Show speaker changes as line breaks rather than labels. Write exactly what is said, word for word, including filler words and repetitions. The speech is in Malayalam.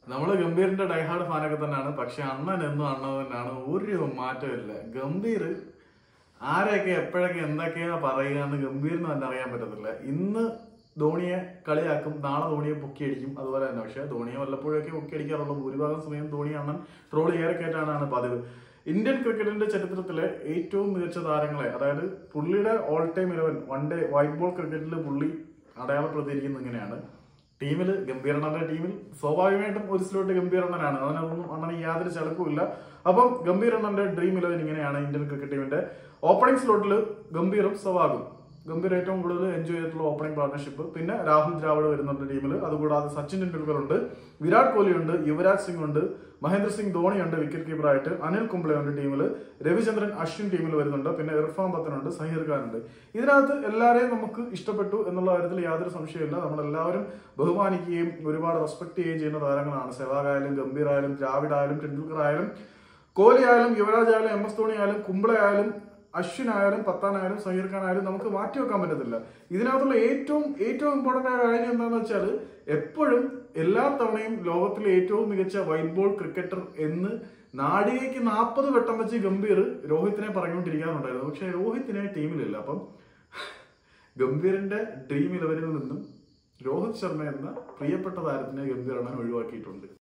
നമ്മള് ഗംഭീറിന്റെ ഡൈഹാർഡ് ഫാനൊക്കെ തന്നെയാണ്. പക്ഷെ അണ്ണൻ എന്നും അണ്ണൻ തന്നെയാണ്, ഒരു മാറ്റമില്ല. ഗംഭീർ ആരെയൊക്കെ എപ്പോഴൊക്കെ എന്തൊക്കെയാ പറയുക എന്ന് ഗംഭീറിന് തന്നെ അറിയാൻ പറ്റത്തില്ല. ഇന്ന് ധോണിയെ കളിയാക്കും, നാളെ ധോണിയെ പൊക്കിയടിക്കും, അതുപോലെ തന്നെ. പക്ഷെ ധോണിയെ വല്ലപ്പോഴൊക്കെ പൊക്കിയടിക്കാറുള്ളൂ. ഭൂരിഭാഗം സമയം ധോണി അണ്ണൻ ട്രോൾ ഏറെ കയറ്റാനാണ് പതിവ്. ഇന്ത്യൻ ക്രിക്കറ്റിന്റെ ചരിത്രത്തിലെ ഏറ്റവും മികച്ച താരങ്ങളെ, അതായത് പുള്ളിയുടെ all time eleven one day white ball ക്രിക്കറ്റിൽ പുള്ളി അടയാളപ്പെടുത്തിയിരിക്കുന്നത് ഇങ്ങനെയാണ്. ടീമിൽ ഗംഭീരണ്ണന്റെ ടീമിൽ സ്വാഭാവികമായിട്ടും ഒരു സ്ലോട്ട് ഗംഭീരണ്ണനാണ്, അതിനൊന്നും അണ്ണന് യാതൊരു ചലപ്പുമില്ല. അപ്പം ഗംഭീരണ്ണന്റെ ഡ്രീം ഇലവൻ ഇങ്ങനെയാണ്. ഇന്ത്യൻ ക്രിക്കറ്റ് ടീമിന്റെ ഓപ്പണിംഗ് സ്ലോട്ടിൽ ഗംഭീറും സവാഗും. ഗംഭീർ ഏറ്റവും കൂടുതൽ എൻജോയ് ചെയ്തിട്ടുള്ള ഓപ്പണിംഗ് പാർട്ണർഷിപ്പ്. പിന്നെ രാഹുൽ ദ്രാവിഡ് വരുന്നുണ്ട് ടീമിൽ. അതുകൂടാതെ സച്ചിൻ ടെണ്ടുൽക്കർ ഉണ്ട്, വിരാട് കോഹ്ലി ഉണ്ട്, യുവരാജ് സിംഗ് ഉണ്ട്, മഹേന്ദ്ര സിംഗ് ധോണി ഉണ്ട് വിക്കറ്റ് കീപ്പറായിട്ട്, അനിൽ കുംബ്ലെ ഉണ്ട് ടീമിൽ, രവിചന്ദ്രൻ അശ്വിൻ ടീമിൽ വരുന്നുണ്ട്, പിന്നെ ഇർഫാൻ പത്തനുണ്ട്, സഹീർ ഖാൻ ഉണ്ട്. ഇതിനകത്ത് എല്ലാവരെയും നമുക്ക് ഇഷ്ടപ്പെട്ടു എന്നുള്ള കാര്യത്തിൽ യാതൊരു സംശയമില്ല. നമ്മളെല്ലാവരും ബഹുമാനിക്കുകയും ഒരുപാട് റെസ്പെക്ട് ചെയ്യുകയും ചെയ്യുന്ന താരങ്ങളാണ്. സെവാഗ് ആയാലും, ഗംഭീർ ആയാലും, ദ്രാവിഡ് ആയാലും, ടെണ്ടുൽക്കർ ആയാലും, കോഹ്ലി ആയാലും, യുവരാജ് ആയാലും, എം എസ് ധോണി ആയാലും, കുംബ്ലെ ആയാലും, അശ്വിൻ ആയാലും, പത്താനായാലും, സഹീർ ഖാൻ ആയാലും നമുക്ക് മാറ്റിവെക്കാൻ പറ്റത്തില്ല. ഇതിനകത്തുള്ള ഏറ്റവും ഏറ്റവും ഇമ്പോർട്ടന്റ് ആയ കാര്യം എന്താണെന്ന് വെച്ചാൽ, എപ്പോഴും എല്ലാ തവണയും ലോകത്തിലെ ഏറ്റവും മികച്ച വൈറ്റ് ബോൾ ക്രിക്കറ്റർ എന്ന് നാടികയ്ക്ക് നാൽപ്പത് വട്ടം വെച്ച് ഗംഭീർ രോഹിത്തിനെ പറഞ്ഞുകൊണ്ടിരിക്കാറുണ്ടായിരുന്നു. പക്ഷെ രോഹിത്തിനെ ടീമിലില്ല. അപ്പം ഗംഭീറിന്റെ ഡ്രീം ഇലവനിൽ നിന്നും രോഹിത് ശർമ്മ എന്ന പ്രിയപ്പെട്ട താരത്തിനെ ഗംഭീർ അണ്ണൻ ഒഴിവാക്കിയിട്ടുണ്ട്.